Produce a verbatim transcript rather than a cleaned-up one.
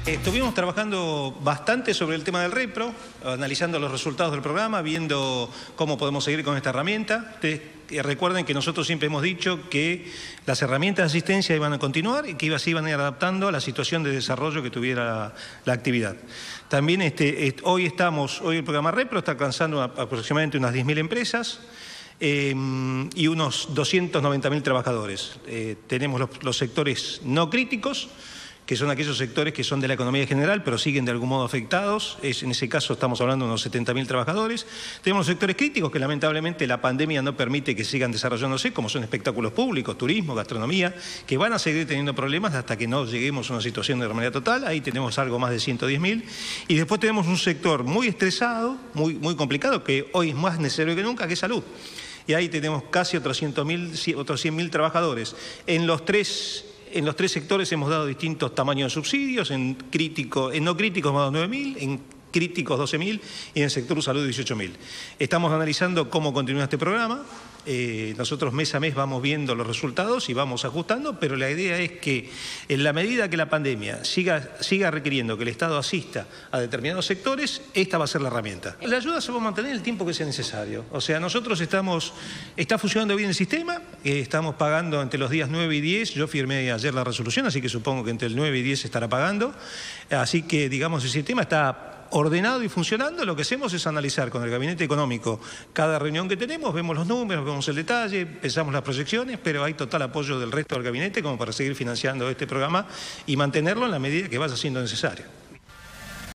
Estuvimos trabajando bastante sobre el tema del Repro, analizando los resultados del programa, viendo cómo podemos seguir con esta herramienta. Ustedes recuerden que nosotros siempre hemos dicho que las herramientas de asistencia iban a continuar y que se iban a ir adaptando a la situación de desarrollo que tuviera la, la actividad. También este, hoy, estamos, hoy el programa Repro está alcanzando aproximadamente unas diez mil empresas. Eh, y unos doscientos noventa mil trabajadores. Eh, tenemos los, los sectores no críticos, que son aquellos sectores que son de la economía general, pero siguen de algún modo afectados. Es, en ese caso estamos hablando de unos setenta mil trabajadores. Tenemos los sectores críticos que lamentablemente la pandemia no permite que sigan desarrollándose, como son espectáculos públicos, turismo, gastronomía, que van a seguir teniendo problemas hasta que no lleguemos a una situación de normalidad total. Ahí tenemos algo más de ciento diez mil. Y después tenemos un sector muy estresado, muy, muy complicado, que hoy es más necesario que nunca, que es salud. Y ahí tenemos casi otros cien mil trabajadores. En los tres... En los tres sectores hemos dado distintos tamaños de subsidios, en, crítico, en no críticos hemos dado nueve mil, en críticos doce mil y en el sector salud dieciocho mil. Estamos analizando cómo continúa este programa. Eh, nosotros mes a mes vamos viendo los resultados y vamos ajustando, pero la idea es que en la medida que la pandemia siga, siga requiriendo que el Estado asista a determinados sectores, esta va a ser la herramienta. La ayuda se va a mantener el tiempo que sea necesario. O sea, nosotros estamos, está funcionando bien el sistema, eh, estamos pagando entre los días nueve y diez, yo firmé ayer la resolución, así que supongo que entre el nueve y diez se estará pagando, así que digamos el sistema está ordenado y funcionando. Lo que hacemos es analizar con el Gabinete Económico cada reunión que tenemos, vemos los números, vemos el detalle, pensamos las proyecciones, pero hay total apoyo del resto del Gabinete como para seguir financiando este programa y mantenerlo en la medida que vaya siendo necesario.